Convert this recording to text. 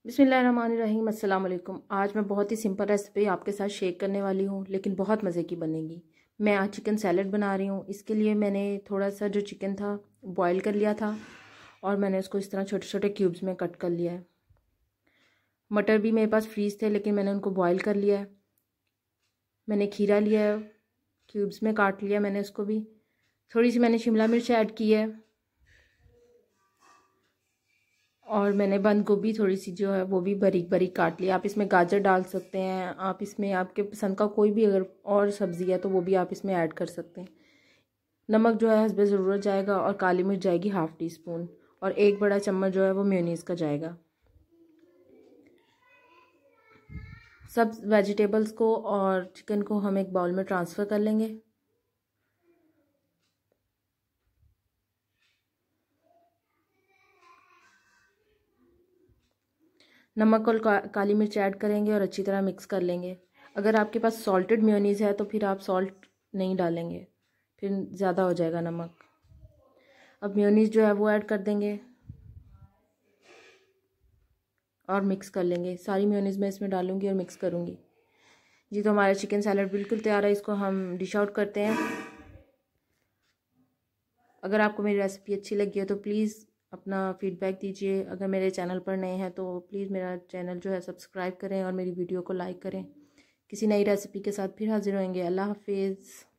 बिस्मिल्लाहिर्रहमानिर्रहीम। अस्सलाम वालेकुम। आज मैं बहुत ही सिंपल रेसिपी आपके साथ शेयर करने वाली हूँ, लेकिन बहुत मज़े की बनेगी। मैं आज चिकन सैलड बना रही हूँ। इसके लिए मैंने थोड़ा सा जो चिकन था बॉईल कर लिया था और मैंने उसको इस तरह छोटे छोटे क्यूब्स में कट कर लिया है। मटर भी मेरे पास फ्रीज़ थे, लेकिन मैंने उनको बॉयल कर लिया है। मैंने खीरा लिया है, क्यूब्स में काट लिया मैंने उसको भी। थोड़ी सी मैंने शिमला मिर्च ऐड की है और मैंने बंद गोभी थोड़ी सी जो है वो भी बारीक बारीक काट लिया। आप इसमें गाजर डाल सकते हैं, आप इसमें आपके पसंद का कोई भी अगर और सब्ज़ी है तो वो भी आप इसमें ऐड कर सकते हैं। नमक जो है हस्बे ज़रूरत जाएगा और काली मिर्च जाएगी हाफ़ टी स्पून और एक बड़ा चम्मच जो है वो मेयोनीज़ का जाएगा। सब वेजिटेबल्स को और चिकन को हम एक बाउल में ट्रांसफ़र कर लेंगे। नमक और काली मिर्च ऐड करेंगे और अच्छी तरह मिक्स कर लेंगे। अगर आपके पास सॉल्टेड मेयोनीज़ है तो फिर आप सॉल्ट नहीं डालेंगे, फिर ज़्यादा हो जाएगा नमक। अब मेयोनीज़ जो है वो ऐड कर देंगे और मिक्स कर लेंगे। सारी मेयोनीज़ मैं इसमें डालूंगी और मिक्स करूँगी। जी, तो हमारा चिकन सैलड बिल्कुल तैयार है। इसको हम डिश आउट करते हैं। अगर आपको मेरी रेसिपी अच्छी लगी है तो प्लीज़ अपना फीडबैक दीजिए। अगर मेरे चैनल पर नए हैं तो प्लीज़ मेरा चैनल जो है सब्सक्राइब करें और मेरी वीडियो को लाइक करें। किसी नई रेसिपी के साथ फिर हाजिर होंगे। अल्लाह हाफिज़।